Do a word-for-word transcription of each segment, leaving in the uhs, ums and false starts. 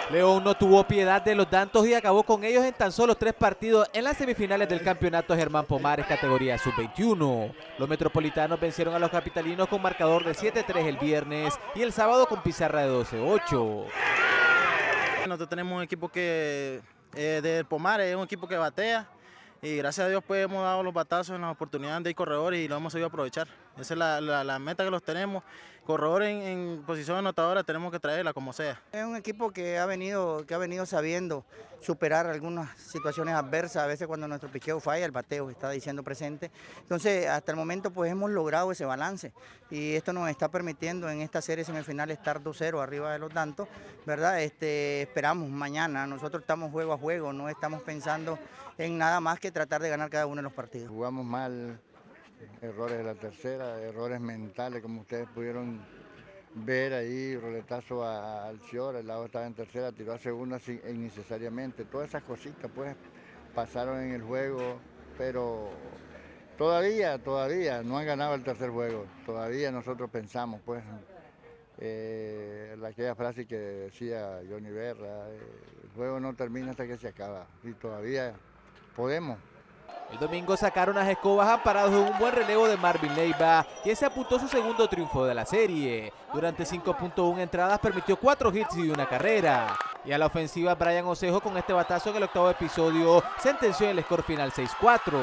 León no tuvo piedad de los Dantos y acabó con ellos en tan solo tres partidos en las semifinales del campeonato Germán Pomares categoría sub veintiuno. Los metropolitanos vencieron a los capitalinos con marcador de siete tres el viernes y el sábado con pizarra de doce ocho. Nosotros tenemos un equipo que eh, del Pomares, es un equipo que batea y gracias a Dios pues hemos dado los batazos en las oportunidades de ir corredores y lo hemos sabido aprovechar. Esa es la, la, la meta que los tenemos. Corredores en, en posición anotadora tenemos que traerla como sea. Es un equipo que ha venido, que ha venido sabiendo superar algunas situaciones adversas. A veces cuando nuestro picheo falla, el bateo está diciendo presente. Entonces, hasta el momento pues hemos logrado ese balance y esto nos está permitiendo en esta serie semifinal estar dos cero arriba de los Dantos, ¿verdad? Este, esperamos mañana, nosotros estamos juego a juego, no estamos pensando en nada más que tratar de ganar cada uno de los partidos. Jugamos mal. Errores de la tercera, errores mentales, como ustedes pudieron ver ahí, roletazo a, a Alcior, el lado estaba en tercera, tiró a segunda sin, innecesariamente. Todas esas cositas pues pasaron en el juego, pero todavía, todavía no han ganado el tercer juego. Todavía nosotros pensamos, pues, eh, aquella frase que decía Johnny Berra, eh, el juego no termina hasta que se acaba, y todavía podemos. El domingo sacaron las escobas amparados en un buen relevo de Marvin Leiva, quien se apuntó su segundo triunfo de la serie. Durante cinco punto uno entradas permitió cuatro hits y una carrera. Y a la ofensiva Brian Osejo con este batazo en el octavo episodio sentenció el score final seis cuatro.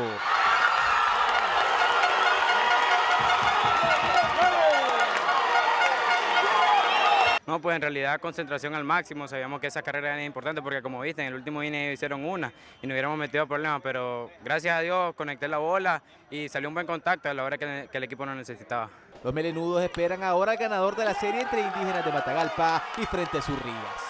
No, pues en realidad concentración al máximo, sabíamos que esa carrera era importante porque como viste, en el último inning hicieron una y nos hubiéramos metido problemas, pero gracias a Dios conecté la bola y salió un buen contacto a la hora que, que el equipo no necesitaba. Los melenudos esperan ahora al ganador de la serie entre Indígenas de Matagalpa y Frente Surrías.